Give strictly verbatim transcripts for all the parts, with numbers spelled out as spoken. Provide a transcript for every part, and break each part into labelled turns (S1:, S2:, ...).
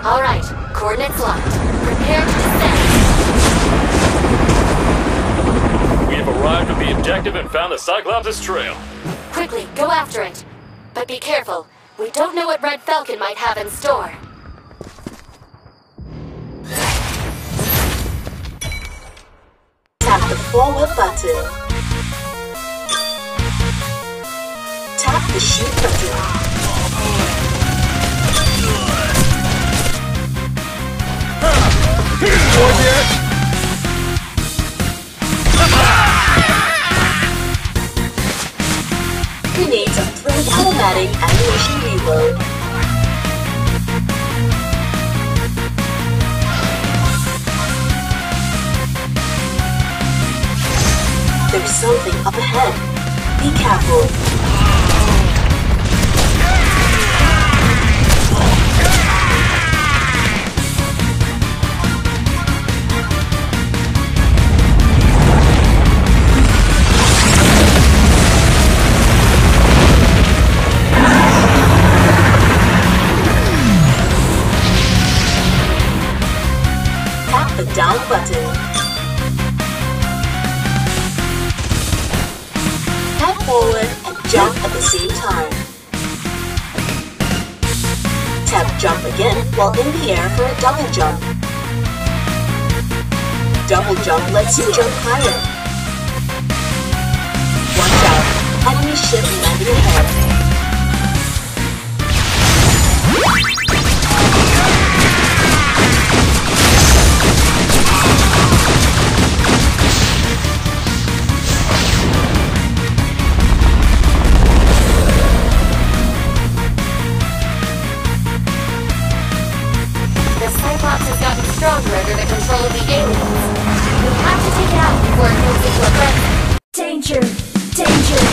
S1: Alright, coordinates locked. Prepare to descend.
S2: We have arrived at the objective and found the Cyclops' trail.
S1: Quickly, go after it. But be careful. We don't know what Red Falcon might have in store.
S3: Tap the forward button. Tap the shoot button. Grenades are through automatic animation reload. There's something up ahead. Be careful. Tap the down button. Tap forward and jump at the same time. Tap jump again while in the air for a double jump. Double jump lets you jump higher. Watch out, enemy ship landing ahead.
S1: Cyclops has gotten stronger under the control of the aliens. We have to take it out before it moves into a frenzy. Danger! Danger!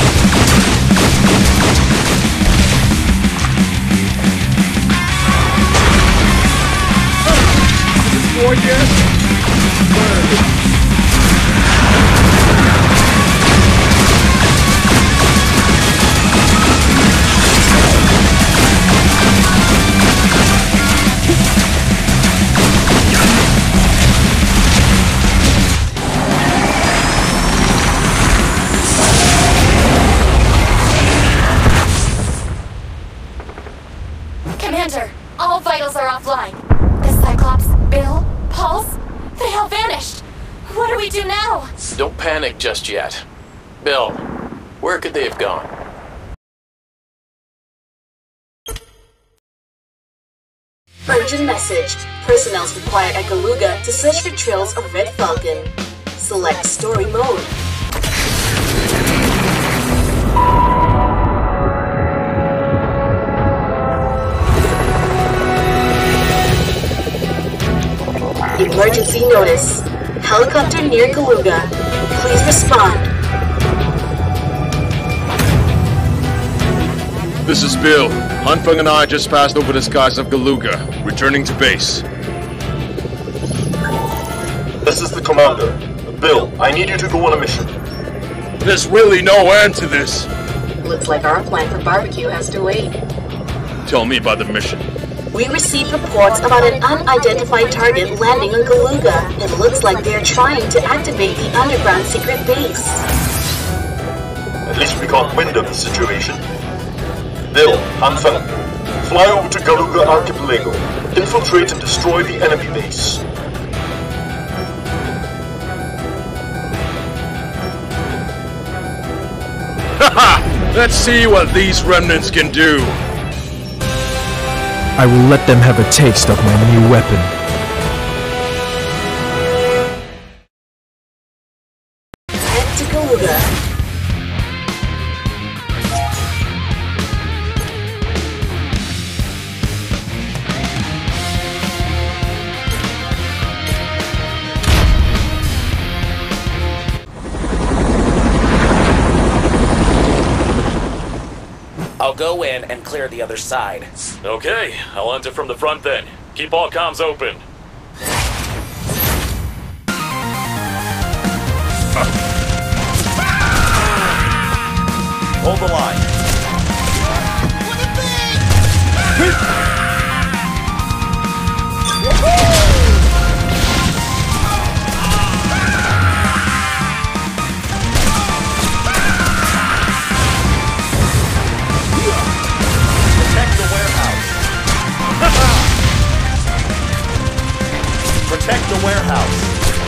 S4: Destroyed yet? Word.
S1: Commander, all vitals are offline. The Cyclops, Bill, Pulse, they all vanished. What do we do now?
S2: Don't panic just yet. Bill, where could they have gone?
S3: Urgent message. Personnel required at Galuga to search for trails of Red Falcon. Select story mode. Emergency notice. Helicopter near Galuga. Please respond.
S4: This is Bill. Hanfeng and I just passed over the skies of Galuga, returning to base.
S5: This is the commander. Bill, I need you to go on a mission.
S4: There's really no end to this.
S3: Looks like our plan for barbecue has to wait.
S4: Tell me about the mission.
S3: We received reports about an unidentified target landing on Galuga. It looks like they're trying to activate the underground secret base.
S5: At least we got wind of the situation. Bill, Hanfeng, fly over to Galuga Archipelago, infiltrate and destroy the enemy base.
S4: Haha! Let's see what these remnants can do.
S6: I will let them have a taste of my new weapon.
S3: Head to Galuga.
S7: I'll go in and clear the other side.
S2: Okay, I'll enter from the front then. Keep all comms open.
S7: Hold the line.
S8: the warehouse.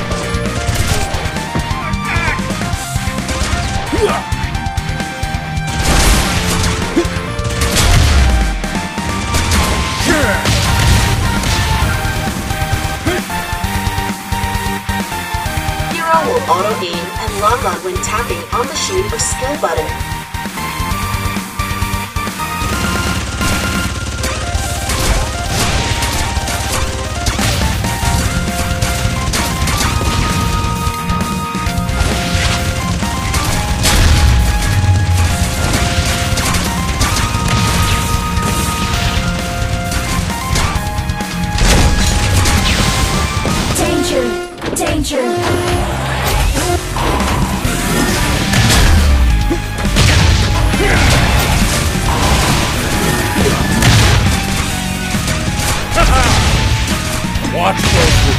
S3: Hero will auto-aim and log on when tapping on the shoot or skill button.
S1: Danger!
S8: Watch closely.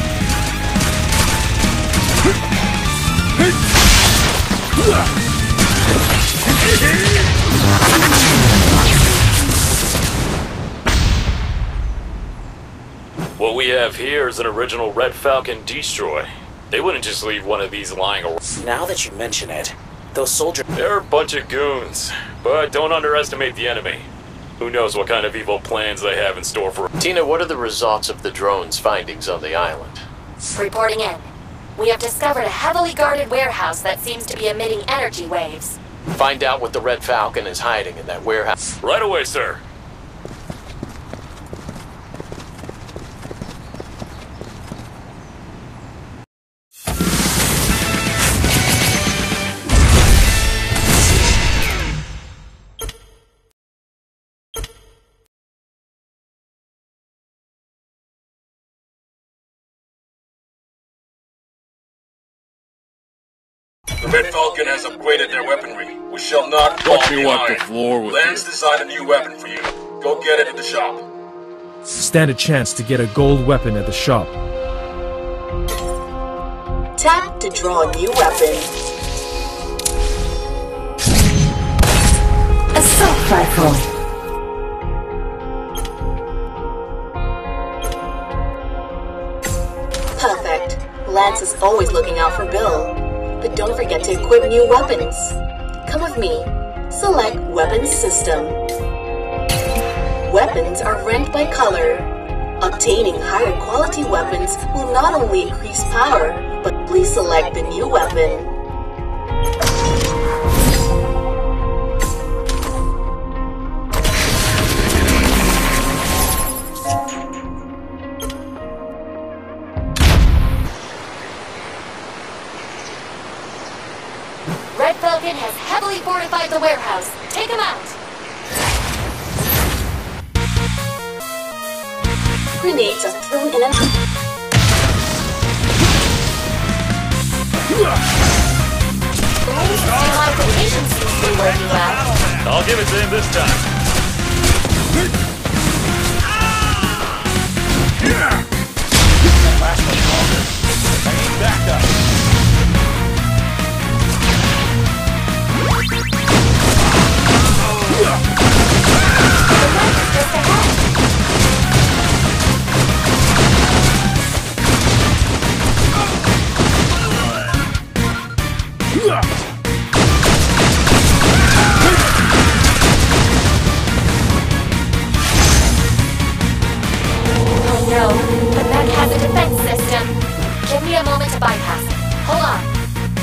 S2: What we have here is an original Red Falcon destroy. They wouldn't just leave one of these lying around.
S7: Now that you mention it, those soldiers...
S2: They're a bunch of goons, but don't underestimate the enemy. Who knows what kind of evil plans they have in store for...
S9: Tina, what are the results of the drone's findings on the island?
S1: Reporting in. We have discovered a heavily guarded warehouse that seems to be emitting energy waves.
S9: Find out what the Red Falcon is hiding in that warehouse.
S2: Right away, sir.
S5: The Red Falcon has upgraded their weaponry. We shall not fall
S4: Watch me wipe the
S5: behind.
S4: floor with
S5: Lance
S4: you.
S5: designed a new weapon for you. Go get it at the shop.
S6: Stand a chance to get a gold weapon at the shop.
S3: Tap to draw a new weapon.
S1: Assault rifle.
S3: Perfect. Lance is always looking out for Bill. But don't forget to equip new weapons. Come with me. Select Weapons System. Weapons are ranked by color. Obtaining higher quality weapons will not only increase power, but please select the new weapon.
S1: Red Falcon has heavily fortified the warehouse. Take him out!
S3: Grenades are thrown in an...
S1: The modification seems to be working well.
S2: I'll give it to him this time.
S8: Last one longer. I need backup.
S1: Oh no, the mech has a defense system. Give me a moment to bypass it. Hold on.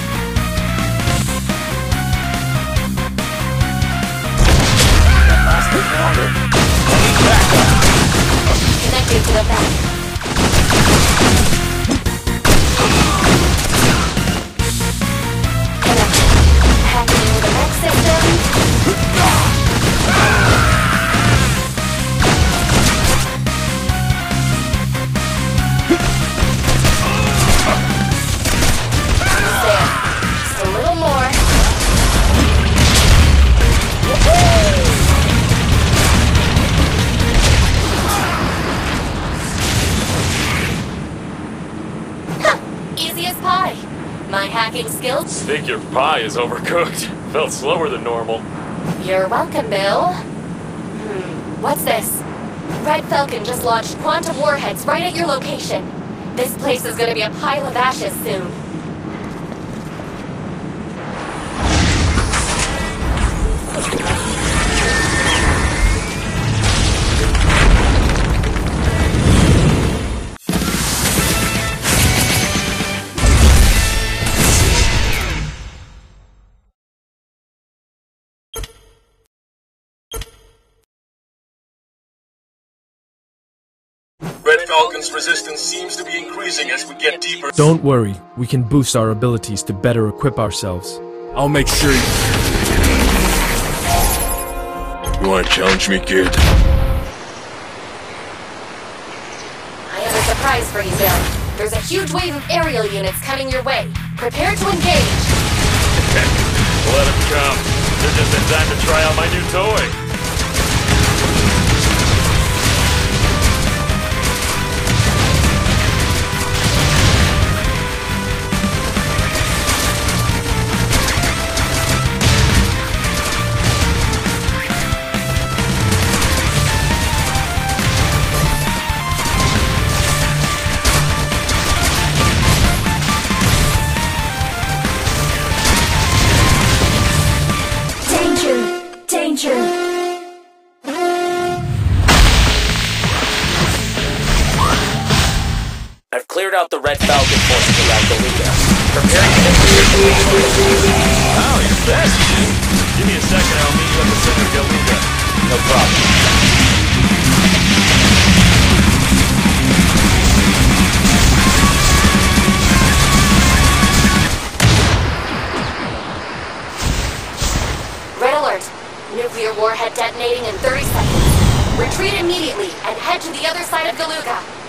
S1: Connected to the back. Connected. Hacking into the mech system. There. Just a little more. Easy as pie. My hacking skills?
S2: Think your pie is overcooked. Felt slower than normal.
S1: You're welcome, Bill. Hmm, what's this? Red Falcon just launched quantum warheads right at your location. This place is gonna be a pile of ashes soon.
S5: Red Falcon's resistance seems to be increasing as we get deeper.
S6: Don't worry, we can boost our abilities to better equip ourselves.
S4: I'll make sure you... You wanna challenge me, kid?
S1: I have a surprise for you, Bill. There's a huge wave of aerial units coming your way. Prepare to engage.
S2: Let them come. They're just in time to try out my new toy.
S1: Danger!
S7: I've cleared out the Red Falcon forces around Galuga. Preparing to...
S2: Oh, you're fast, kid. Give me a second, I'll meet you at the center of Galuga.
S7: No problem.
S1: Red alert! Nuclear warhead detonating in thirty seconds. Retreat immediately and head to the other side of Galuga.